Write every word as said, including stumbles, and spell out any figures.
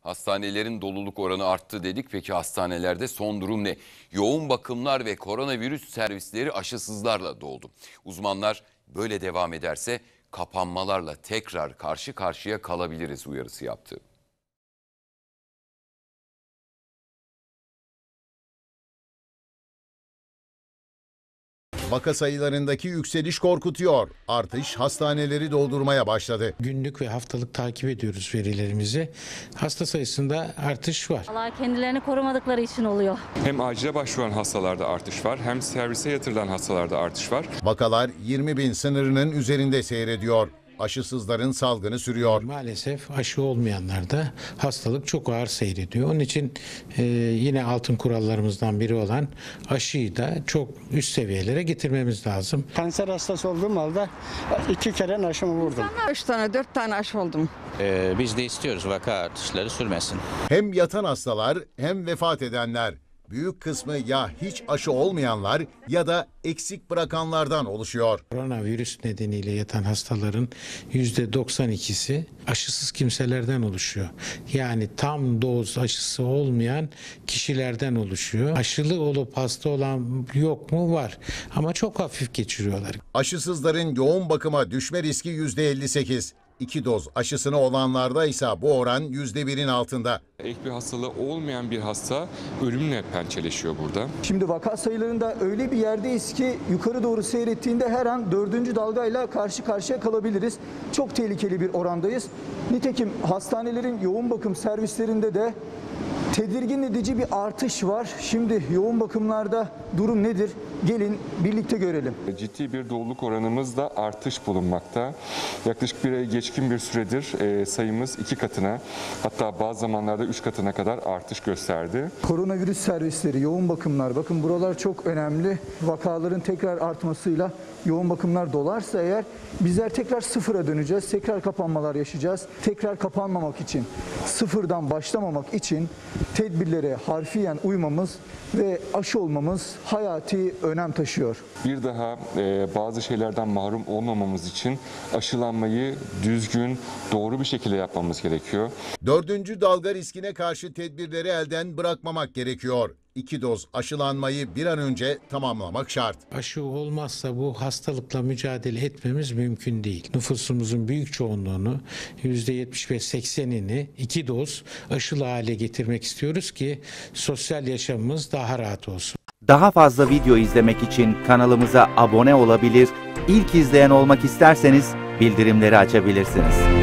Hastanelerin doluluk oranı arttı dedik. Peki hastanelerde son durum ne? Yoğun bakımlar ve koronavirüs servisleri aşısızlarla doldu. Uzmanlar böyle devam ederse kapanmalarla tekrar karşı karşıya kalabiliriz uyarısı yaptı. Vaka sayılarındaki yükseliş korkutuyor. Artış hastaneleri doldurmaya başladı. Günlük ve haftalık takip ediyoruz verilerimizi. Hasta sayısında artış var. Allah kendilerini korumadıkları için oluyor. Hem acile başvuran hastalarda artış var, hem servise yatırılan hastalarda artış var. Vakalar yirmi bin sınırının üzerinde seyrediyor. Aşısızların salgını sürüyor. Maalesef aşı olmayanlarda hastalık çok ağır seyrediyor. Onun için e, yine altın kurallarımızdan biri olan aşıyı da çok üst seviyelere getirmemiz lazım. Kanser hastası olduğum halde iki kere aşımı vurdum. Üç tane, dört tane aşı oldum. Ee, biz de istiyoruz vaka artışları sürmesin. Hem yatan hastalar hem vefat edenler. Büyük kısmı ya hiç aşı olmayanlar ya da eksik bırakanlardan oluşuyor. Koronavirüs nedeniyle yatan hastaların yüzde doksan ikisi aşısız kimselerden oluşuyor. Yani tam doz aşısı olmayan kişilerden oluşuyor. Aşılı olup hasta olan yok mu? Var. Ama çok hafif geçiriyorlar. Aşısızların yoğun bakıma düşme riski yüzde elli sekiz. İki doz aşısını olanlarda ise bu oran yüzde birin altında. Ek bir hastalığı olmayan bir hasta ölümle pençeleşiyor burada. Şimdi vaka sayılarında öyle bir yerdeyiz ki yukarı doğru seyrettiğinde her an dördüncü dalgayla karşı karşıya kalabiliriz. Çok tehlikeli bir orandayız. Nitekim hastanelerin yoğun bakım servislerinde de tedirgin edici bir artış var. Şimdi yoğun bakımlarda durum nedir? Gelin birlikte görelim. Ciddi bir doluluk oranımızda artış bulunmakta. Yaklaşık bir ay geçkin bir süredir e, sayımız iki katına, hatta bazı zamanlarda üç katına kadar artış gösterdi. Koronavirüs servisleri, yoğun bakımlar, bakın buralar çok önemli. Vakaların tekrar artmasıyla yoğun bakımlar dolarsa eğer bizler tekrar sıfıra döneceğiz. Tekrar kapanmalar yaşayacağız. Tekrar kapanmamak için, sıfırdan başlamamak için tedbirlere harfiyen uymamız ve aşı olmamız hayati önem taşıyor. Bir daha e, bazı şeylerden mahrum olmamamız için aşılanmayı düzgün, doğru bir şekilde yapmamız gerekiyor. Dördüncü dalga riskine karşı tedbirleri elden bırakmamak gerekiyor. İki doz aşılanmayı bir an önce tamamlamak şart. Aşı olmazsa bu hastalıkla mücadele etmemiz mümkün değil. Nüfusumuzun büyük çoğunluğunu yüzde yetmiş beş seksenini iki doz aşılı hale getirmek istiyoruz ki sosyal yaşamımız daha rahat olsun. Daha fazla video izlemek için kanalımıza abone olabilir, ilk izleyen olmak isterseniz bildirimleri açabilirsiniz.